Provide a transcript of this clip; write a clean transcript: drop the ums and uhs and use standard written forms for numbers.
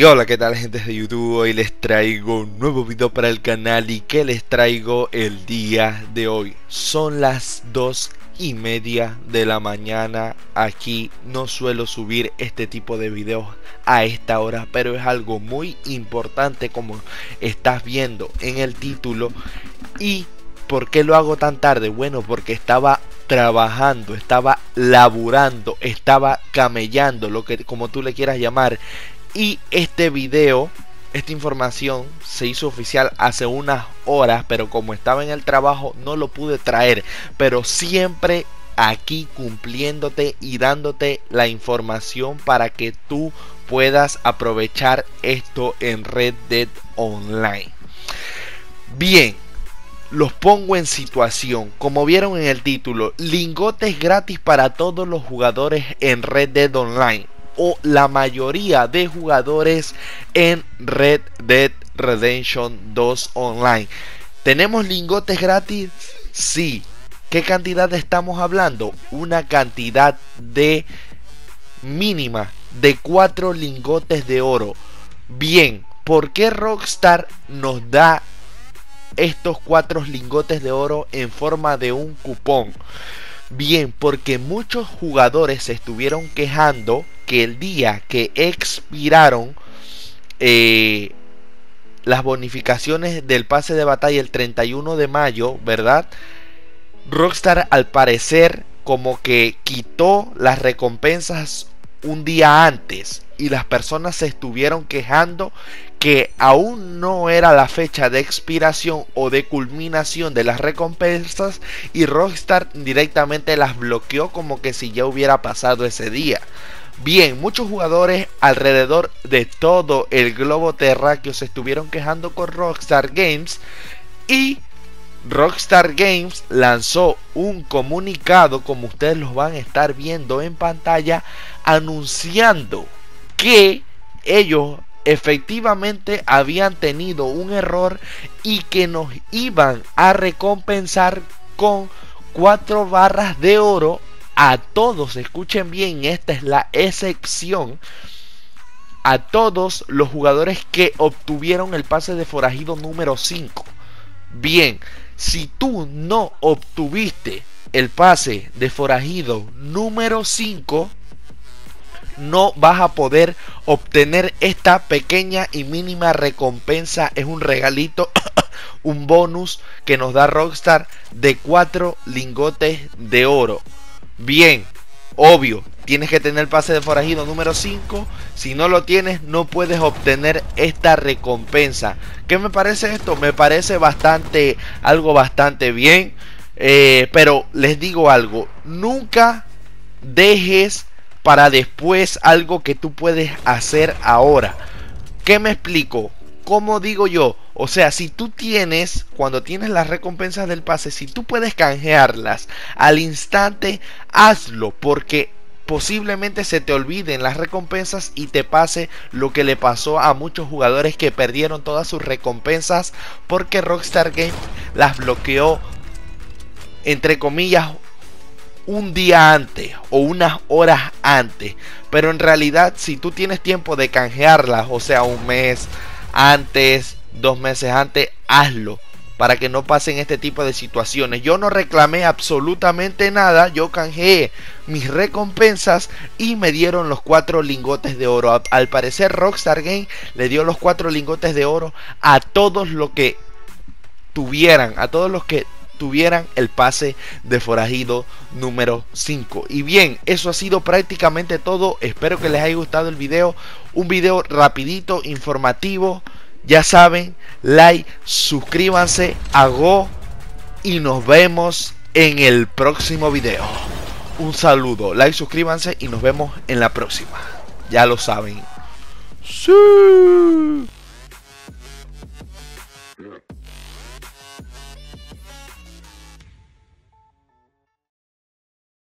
Y hola, ¿qué tal, gente de YouTube? Hoy les traigo un nuevo video para el canal. ¿Y qué les traigo el día de hoy? Son las 2:30 de la mañana. Aquí no suelo subir este tipo de videos a esta hora, pero es algo muy importante, como estás viendo en el título. ¿Y por qué lo hago tan tarde? Bueno, porque estaba trabajando, estaba laburando, estaba camellando, lo que como tú le quieras llamar. Y este video, esta información se hizo oficial hace unas horas, pero como estaba en el trabajo no lo pude traer, pero siempre aquí cumpliéndote y dándote la información para que tú puedas aprovechar esto en Red Dead Online. Bien, los pongo en situación. Como vieron en el título, lingotes gratis para todos los jugadores en Red Dead Online, o la mayoría de jugadores en Red Dead Redemption 2 Online. ¿Tenemos lingotes gratis? Sí. ¿Qué cantidad estamos hablando? Una cantidad de mínima de 4 lingotes de oro. Bien, ¿por qué Rockstar nos da estos 4 lingotes de oro en forma de un cupón? Bien, porque muchos jugadores se estuvieron quejando que el día que expiraron las bonificaciones del pase de batalla el 31 de mayo, ¿verdad? Rockstar al parecer como que quitó las recompensas un día antes y las personas se estuvieron quejando que aún no era la fecha de expiración o de culminación de las recompensas, y Rockstar directamente las bloqueó como que si ya hubiera pasado ese día. Bien, muchos jugadores alrededor de todo el globo terráqueo se estuvieron quejando con Rockstar Games, y Rockstar Games lanzó un comunicado, como ustedes los van a estar viendo en pantalla, anunciando que ellos efectivamente habían tenido un error y que nos iban a recompensar con 4 barras de oro a todos. Escuchen bien, esta es la excepción: a todos los jugadores que obtuvieron el pase de forajido número 5. Bien, si tú no obtuviste el pase de forajido número 5, no vas a poder obtener esta pequeña y mínima recompensa. Es un regalito, un bonus que nos da Rockstar de 4 lingotes de oro. Bien, obvio, tienes que tener el pase de forajido número 5. Si no lo tienes, no puedes obtener esta recompensa. ¿Qué me parece esto? Me parece algo bastante bien. Pero les digo algo: nunca dejes para después algo que tú puedes hacer ahora. ¿Qué me explico? ¿Cómo digo yo? O sea, si tú tienes, cuando tienes las recompensas del pase, si tú puedes canjearlas al instante, hazlo, porque posiblemente se te olviden las recompensas y te pase lo que le pasó a muchos jugadores que perdieron todas sus recompensas porque Rockstar Games las bloqueó, entre comillas, un día antes o unas horas antes. Pero en realidad, si tú tienes tiempo de canjearlas, o sea, un mes antes, 2 meses antes, hazlo para que no pasen este tipo de situaciones. Yo no reclamé absolutamente nada, yo canjeé mis recompensas y me dieron los 4 lingotes de oro. Al parecer Rockstar Games le dio los 4 lingotes de oro a todos los que tuvieran, el pase de forajido número 5. Y bien, eso ha sido prácticamente todo. Espero que les haya gustado el video. Un video rapidito, informativo. Ya saben, like, suscríbanse, hago, y nos vemos en el próximo video. Un saludo, like, suscríbanse y nos vemos en la próxima. Ya lo saben. Sí.